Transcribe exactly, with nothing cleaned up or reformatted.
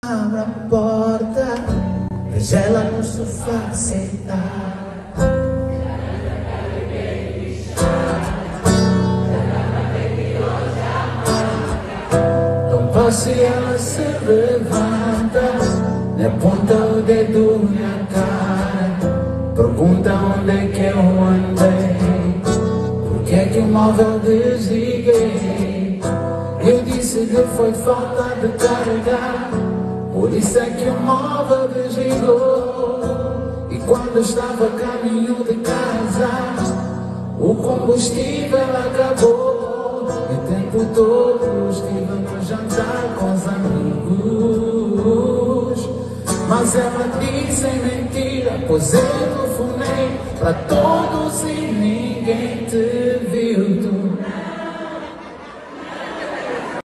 Abra a porta, veja ela no sofá sentada. Não passe, ela se levanta, me aponta o dedo na cara, pergunta onde é que eu andei, por que é que o móvel desliguei. Eu disse que foi falta de carregar, por isso é que o móvel desligou. E quando estava a caminho de casa, o combustível acabou. E o tempo todo estive no jantar com os amigos, mas ela disse em mentira, pois eu telefonei para todos e ninguém